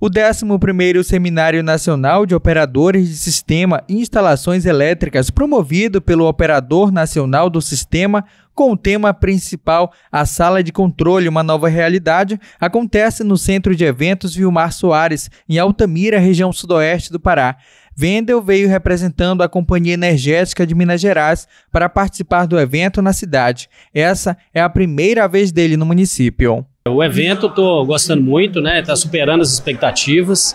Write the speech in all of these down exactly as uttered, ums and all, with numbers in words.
O décimo primeiro Seminário Nacional de Operadores de Sistema e Instalações Elétricas, promovido pelo Operador Nacional do Sistema, com o tema principal A Sala de Controle, uma nova realidade, acontece no Centro de Eventos Vilmar Soares, em Altamira, região sudoeste do Pará. Wendel veio representando a Companhia Energética de Minas Gerais para participar do evento na cidade. Essa é a primeira vez dele no município. O evento eu estou gostando muito, né? Está superando as expectativas.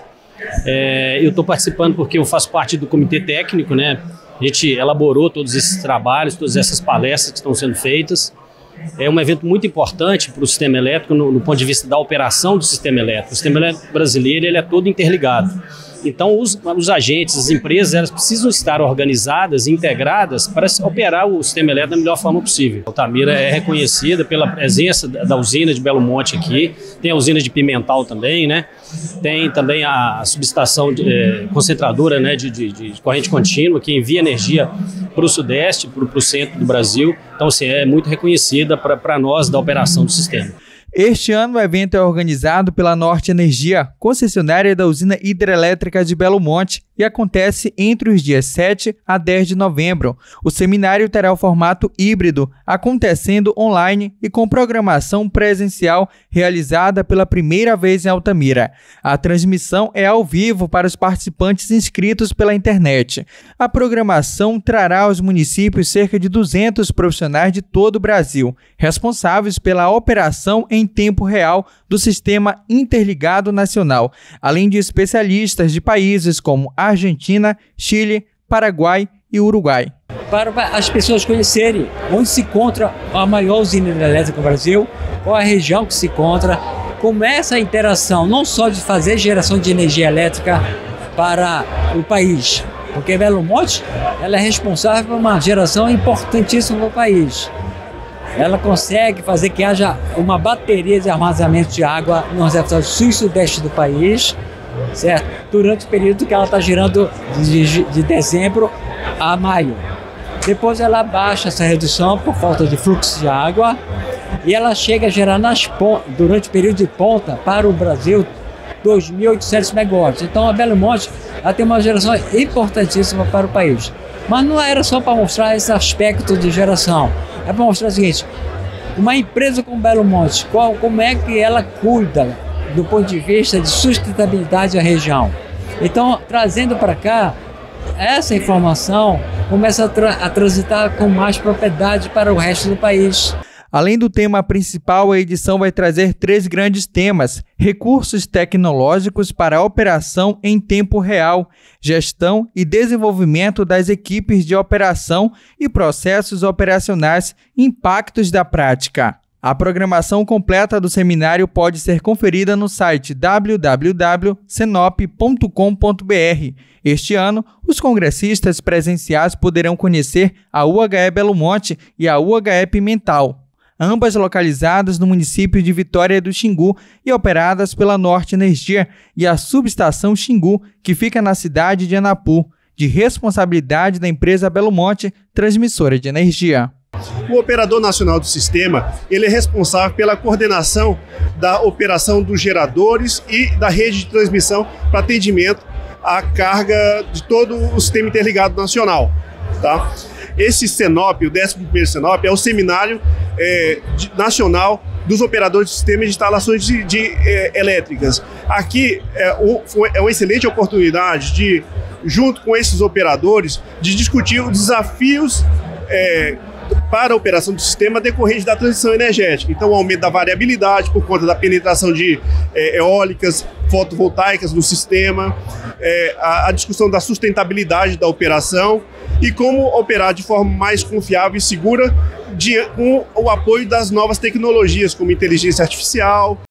É, eu estou participando porque eu faço parte do comitê técnico, né? A gente elaborou todos esses trabalhos, todas essas palestras que estão sendo feitas. É um evento muito importante para o sistema elétrico no, no ponto de vista da operação do sistema elétrico. O sistema elétrico brasileiro ele é todo interligado. Então, os, os agentes, as empresas, elas precisam estar organizadas e integradas para operar o sistema elétrico da melhor forma possível. Altamira é reconhecida pela presença da, da usina de Belo Monte aqui, tem a usina de Pimental também, né? Tem também a, a subestação de, é, concentradora, né, de, de, de corrente contínua, que envia energia para o sudeste, para o centro do Brasil. Então, assim, é muito reconhecida para nós da operação do sistema. Este ano o evento é organizado pela Norte Energia, concessionária da usina hidrelétrica de Belo Monte, e acontece entre os dias sete a dez de novembro. O seminário terá o formato híbrido, acontecendo online e com programação presencial realizada pela primeira vez em Altamira. A transmissão é ao vivo para os participantes inscritos pela internet. A programação trará aos municípios cerca de duzentos profissionais de todo o Brasil, responsáveis pela operação em tempo real do Sistema Interligado Nacional, além de especialistas de países como Argentina, Chile, Paraguai e Uruguai. Para as pessoas conhecerem onde se encontra a maior usina hidrelétrica do Brasil, qual a região que se encontra, como é essa interação, não só de fazer geração de energia elétrica para o país, porque Belo Monte ela é responsável por uma geração importantíssima para o país. Ela consegue fazer que haja uma bateria de armazenamento de água no reservatório sul e sudeste do país, certo? Durante o período que ela está girando de, de dezembro a maio. Depois ela baixa essa redução por falta de fluxo de água e ela chega a gerar nas, durante o período de ponta para o Brasil dois mil e oitocentos megawatts. Então a Belo Monte ela tem uma geração importantíssima para o país. Mas não era só para mostrar esse aspecto de geração. É para mostrar o seguinte, uma empresa como Belo Monte, qual, como é que ela cuida do ponto de vista de sustentabilidade da região. Então, trazendo para cá, essa informação começa a, tra a transitar com mais propriedade para o resto do país. Além do tema principal, a edição vai trazer três grandes temas: recursos tecnológicos para a operação em tempo real, gestão e desenvolvimento das equipes de operação e processos operacionais, impactos da prática. A programação completa do seminário pode ser conferida no site w w w ponto senop ponto com ponto b r. Este ano, os congressistas presenciais poderão conhecer a U H E Belo Monte e a U H E Pimental, ambas localizadas no município de Vitória do Xingu e operadas pela Norte Energia, e a subestação Xingu, que fica na cidade de Anapu, de responsabilidade da empresa Belo Monte, transmissora de energia. O operador nacional do sistema, ele é responsável pela coordenação da operação dos geradores e da rede de transmissão para atendimento à carga de todo o sistema interligado nacional, tá? Esse Senop, o décimo primeiro Senop, é o seminário é, de, nacional dos operadores de sistemas de instalações de, de, é, elétricas. Aqui é, o, foi, é uma excelente oportunidade de, junto com esses operadores, de discutir os desafios é, para a operação do sistema decorrente da transição energética. Então, o aumento da variabilidade por conta da penetração de é, eólicas, fotovoltaicas no sistema, é, a, a discussão da sustentabilidade da operação e como operar de forma mais confiável e segura de, com o apoio das novas tecnologias, como inteligência artificial,